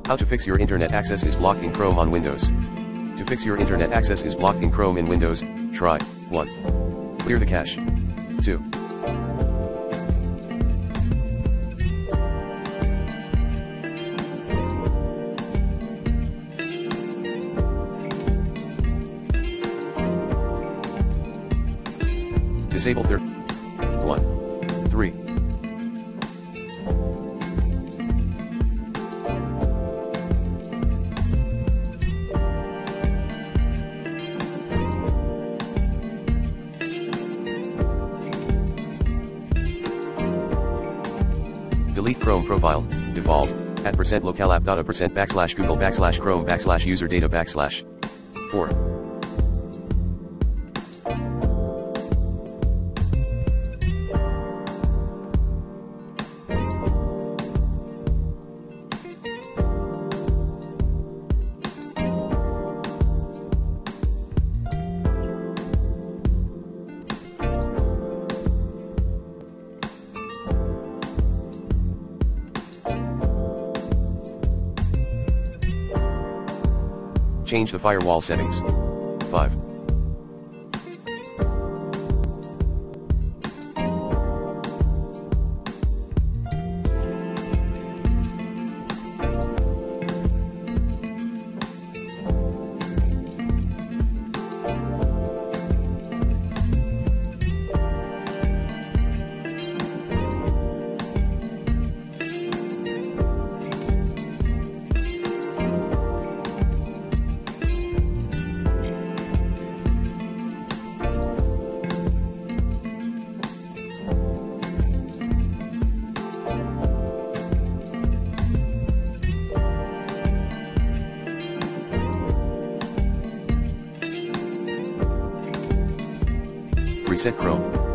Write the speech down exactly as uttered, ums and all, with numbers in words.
How to fix your internet access is blocked in Chrome on Windows. To fix your internet access is blocked in Chrome in Windows, try one. Clear the cache. two. Disable third. one. three. Delete Chrome profile, default, at percent localapp data percent backslash google backslash chrome backslash user data backslash. four. Change the firewall settings. five. Reset Chrome.